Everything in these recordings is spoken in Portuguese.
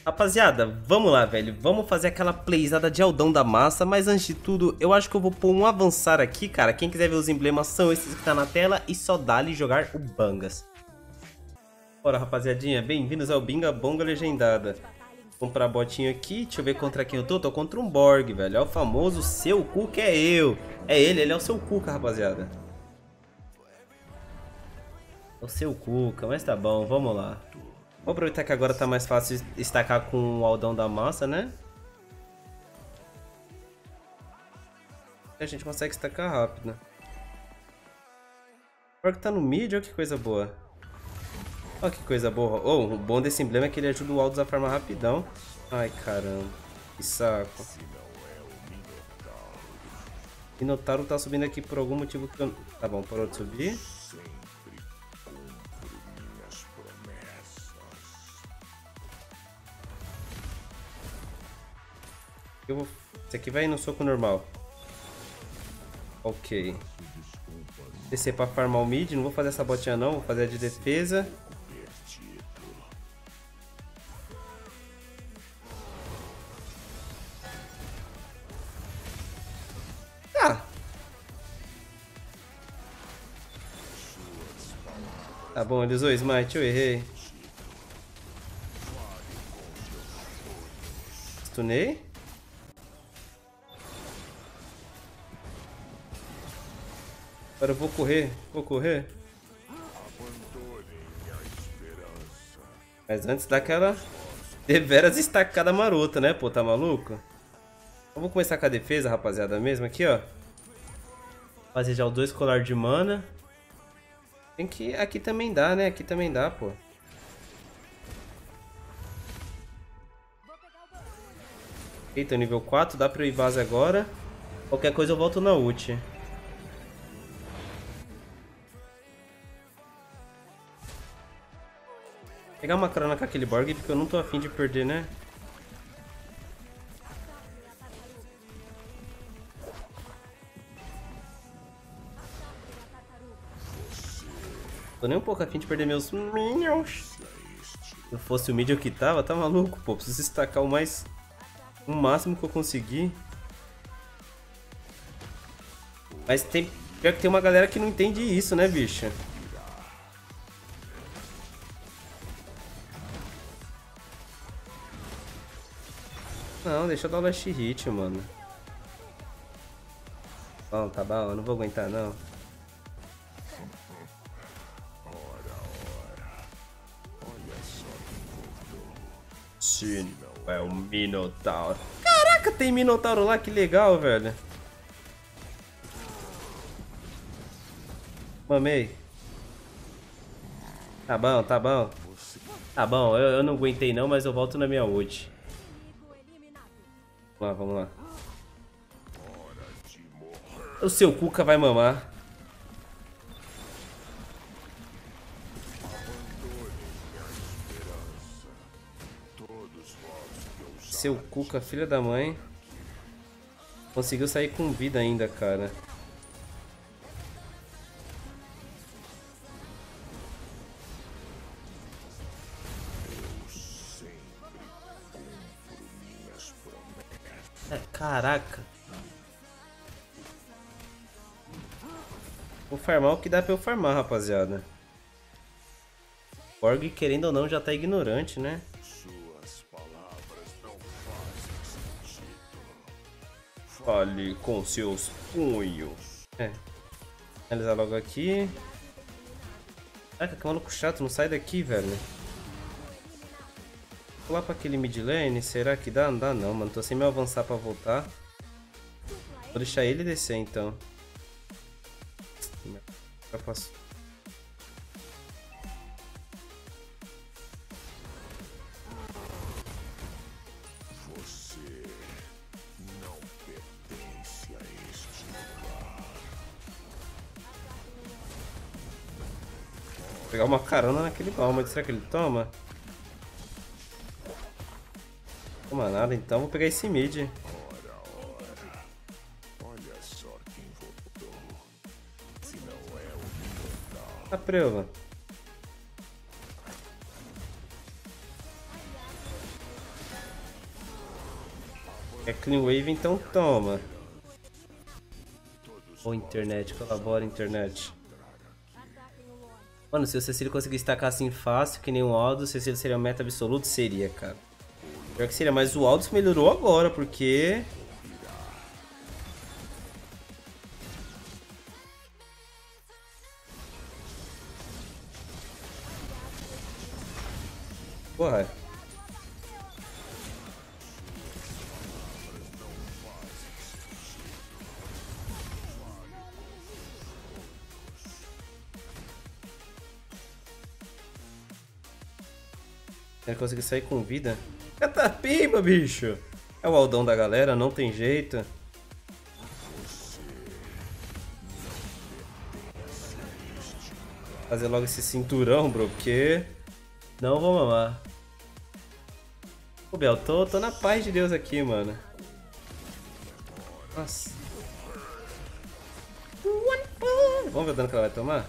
Rapaziada, vamos lá, velho. Vamos fazer aquela playzada de Aldão da Massa. Mas antes de tudo, eu acho que eu vou pôr um avançar aqui, cara. Quem quiser ver os emblemas são esses que tá na tela. E só dá-lhe jogar o Bangas. Bora, rapaziadinha. Bem-vindos ao Binga Bonga Legendada. Vamos pra botinho aqui. Deixa eu ver contra quem eu tô. Tô contra um Borg, velho. É o famoso Seu Cuca é eu. É ele é o Seu Cuca, rapaziada. É o Seu Cuca, mas tá bom. Vamos lá. Vou aproveitar que agora tá mais fácil estacar com o Aldão da Massa, né? A gente consegue estacar rápido. Agora que tá no mid, olha que coisa boa. Olha que coisa boa. Oh, o bom desse emblema é que ele ajuda o Aldous a farmar rapidão. Ai, caramba. Que saco. Minotauro tá subindo aqui por algum motivo que eu... Tá bom, parou de subir. Esse aqui vai no soco normal. Ok. Descer pra farmar o mid. Não vou fazer essa botinha não. Vou fazer a de defesa. Ah! Tá bom, ele usou smite. Eu errei. Stunei. Agora eu vou correr. Vou correr. Mas antes daquela deveras estacada marota, né? Pô, tá maluco? Eu vou começar com a defesa, rapaziada, mesmo aqui, ó. Fazer já os 2 colar de mana. Tem que... Aqui também dá, né? Aqui também dá, pô. Eita, nível 4. Dá pra eu ir base agora. Qualquer coisa eu volto na ult. Pegar uma carona com aquele Borg, porque eu não tô afim de perder, né? Tô nem um pouco afim de perder meus minions. Se eu fosse o mid que tava, tá maluco, pô. Preciso estacar o máximo que eu conseguir. Mas tem... Pior que tem uma galera que não entende isso, né, bicho? Não, deixa eu dar o last hit, mano. Bom, tá bom, eu não vou aguentar, não. Sim, é o Minotauro. Caraca, tem Minotauro lá, que legal, velho. Mamei. Tá bom, tá bom. Tá bom, eu não aguentei não, mas eu volto na minha ult. Vamos lá, vamos lá. O Seu Cuca vai mamar. Seu Cuca, filha da mãe. Conseguiu sair com vida ainda, cara. Caraca. Vou farmar o que dá pra eu farmar, rapaziada. Borg, querendo ou não, já tá ignorante, né? Fale com seus punhos. Finalizar logo aqui. Caraca, que maluco chato, não sai daqui, velho. Vou lá pra aquele mid lane, será que dá? Não dá não, mano. Tô sem me avançar pra voltar. Vou deixar ele descer, então. Já posso. Você não pertence a este lugar. Vou pegar uma carona naquele balma. Será que ele toma? Toma nada, então vou pegar esse mid. Olha só quem voltou. Se não é o Minotauro. A prova. É Clean Wave, então toma. Ô, internet, colabora, internet. Mano, se o Cecília conseguisse tacar assim fácil, que nem o Aldo, o Cecília seria um meta absoluto? Seria, cara. Pior que seria, mas o Aldo melhorou agora, porque... Porra. Ele conseguiu sair com vida. Catapimba, bicho! É o Aldão da galera, não tem jeito. Fazer logo esse cinturão, bro, porque... Não vou mamar. Ô, Bel, tô na paz de Deus aqui, mano. Nossa. Vamos ver o dano que ela vai tomar?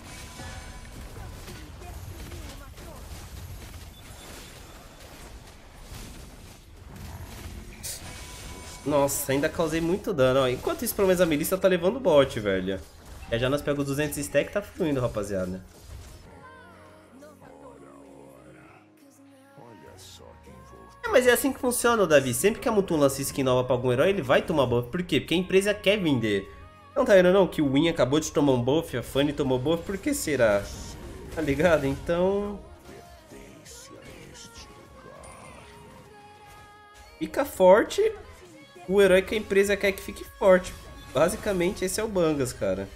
Nossa, ainda causei muito dano, ó. Enquanto isso, pelo menos a Melissa tá levando o bot, velho. E já nós pegamos 200 stack, tá fluindo, rapaziada. Mas é assim que funciona, Davi. Sempre que a Mutum lança skin nova pra algum herói, ele vai tomar buff. Por quê? Porque a empresa quer vender. Não tá vendo não que o Win acabou de tomar um buff, a Fanny tomou buff, por que será? Tá ligado? Então... Fica forte o herói que a empresa quer que fique forte. Basicamente esse é o Bangas, cara.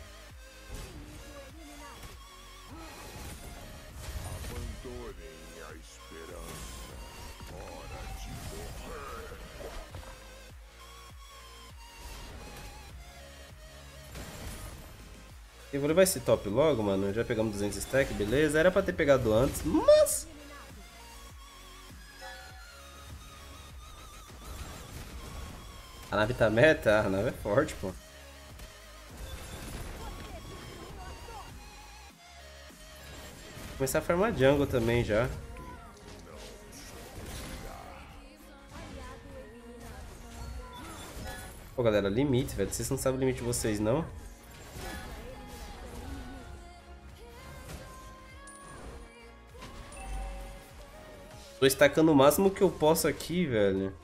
Eu vou levar esse top logo, mano. Já pegamos 200 stack, beleza. Era pra ter pegado antes, mas... A nave tá meta? A nave é forte, pô. Vou começar a farmar jungle também já. Pô, galera, limite, velho. Vocês não sabem o limite de vocês, não? Tô estacando o máximo que eu posso aqui, velho.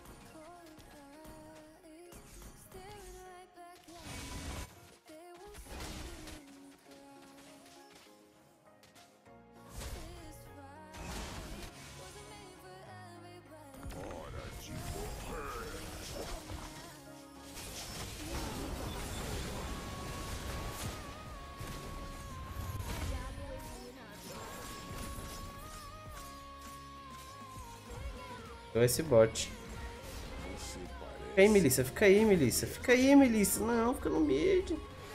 Esse bot. Fica aí, Melissa. Fica aí, Melissa. Fica aí, Melissa. Não, fica no mid.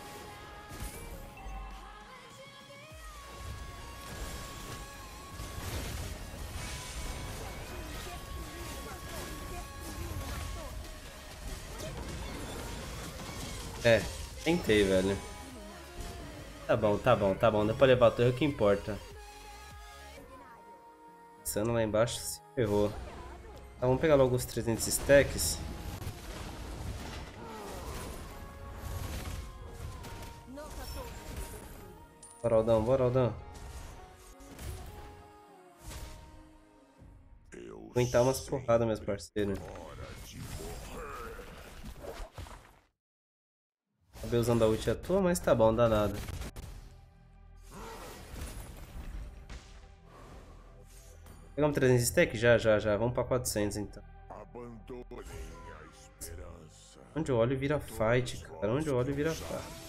É, tentei, velho. Tá bom, tá bom, tá bom. Dá pra levar a torre, o que importa. Pensando lá embaixo, se ferrou. Tá, vamos pegar logo os 300 stacks. Bora, Aldão, bora, Aldão. Aguentar umas porradas, meus parceiros. Acabei usando a ult à toa, mas tá bom, não dá nada. Pegamos 300 stack? Já. Vamos pra 400 então. Onde eu olho vira fight, cara. Onde eu olho vira fight.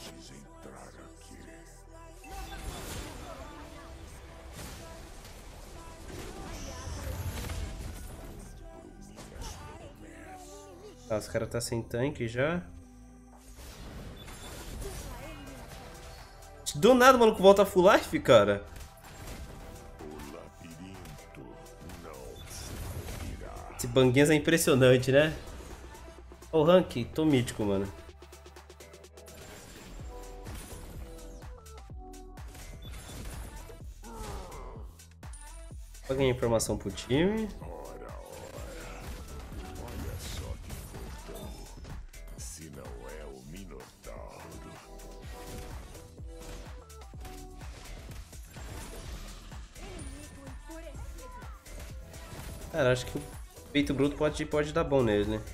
Tá, os caras tá sem tanque já. Do nada o maluco volta full life, cara. Esse Banguinhas é impressionante, né? Ó, o rank, tô mítico, mano. Vou ganhar informação pro time. Cara, acho que o peito bruto pode dar bom nele, né?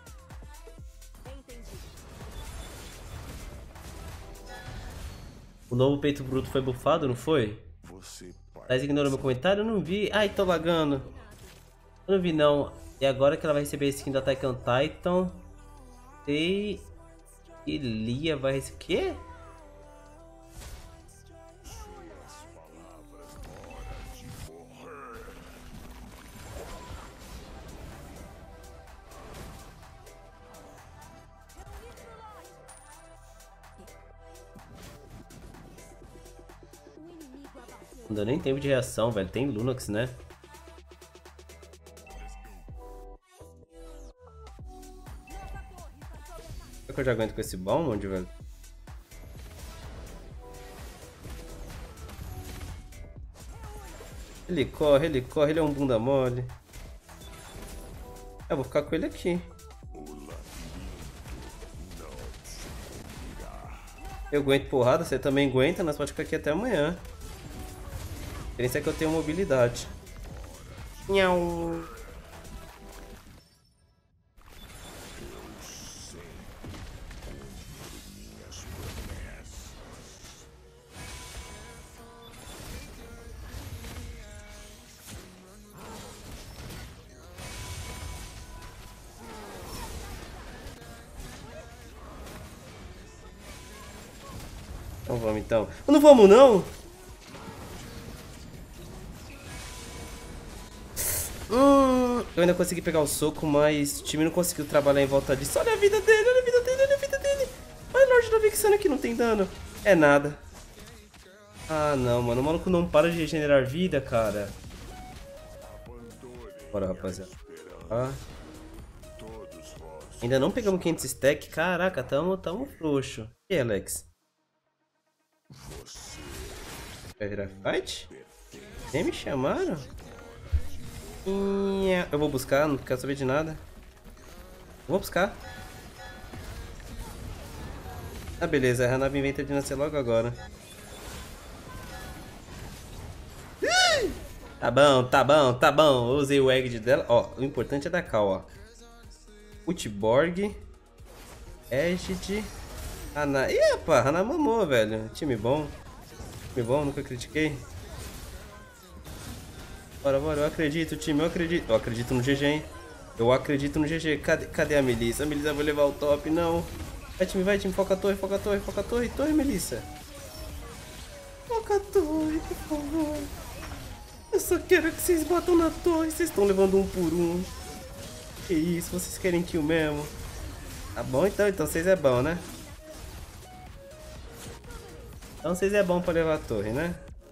O novo peito bruto foi bufado, não foi? Você Tá ignorando meu comentário? Eu não vi. Ai, tô lagando. Eu não vi, não. E agora que ela vai receber a skin da Attack on Titan. E Lia vai receber... O quê? Não deu nem tempo de reação, velho. Tem Lunox, né? Será que eu já aguento com esse Balmond, velho? Ele corre, ele é um bunda mole. Eu vou ficar com ele aqui. Eu aguento porrada, você também aguenta, nós podemos ficar aqui até amanhã. A diferença é que eu tenho mobilidade. Nhau. Então vamos então. Não vamos não? Eu ainda consegui pegar o soco, mas o time não conseguiu trabalhar em volta disso. Olha a vida dele, olha a vida dele, olha a vida dele. Olha o Lorde da Vexana aqui, não tem dano. É nada. Ah não, mano, o maluco não para de regenerar vida, cara. Bora, rapaziada. Ah. Ainda não pegamos 500 stack. Caraca, tamo frouxo. E aí, Alex? Vai virar fight? Nem me chamaram? Eu vou buscar, não quero saber de nada. Vou buscar. Ah, beleza, a Hanabi inventa de nascer logo agora. Tá bom, tá bom, tá bom. Eu usei o Egg dela. Ó, o importante é da Cal, ó. Utborg. Egid. Hana. Ih, rapaz, Hana mamou, velho. Time bom. Time bom, nunca critiquei. Bora, bora, eu acredito, time, eu acredito. Eu acredito no GG, hein? Eu acredito no GG. Cadê a Melissa? A Melissa vai levar o top, não. Vai, time, foca a torre, foca a torre, foca a torre. Torre, Melissa. Foca a torre, por favor. Eu só quero que vocês batam na torre. Vocês estão levando um por um. Que isso, vocês querem kill mesmo? Tá bom, então vocês é bom, né? Então vocês é bom pra levar a torre, né?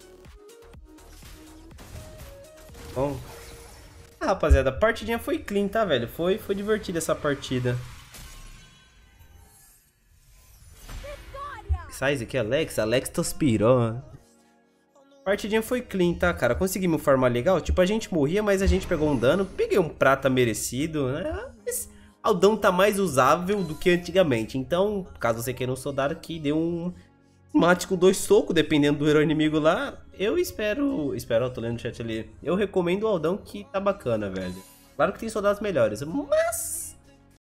Bom. Ah, rapaziada, a partidinha foi clean, tá, velho? Foi divertida essa partida. Sai aqui, Alex. Alex Tospirou. Partidinha foi clean, tá, cara? Conseguimos farmar legal. Tipo, a gente morria, mas a gente pegou um dano. Peguei um prata merecido, né? Esse Aldão tá mais usável do que antigamente. Então, caso você queira um soldado aqui, dê um mate com 2 socos, dependendo do herói inimigo lá. Eu espero, eu tô lendo o chat ali. Eu recomendo o Aldão que tá bacana, velho. Claro que tem soldados melhores, mas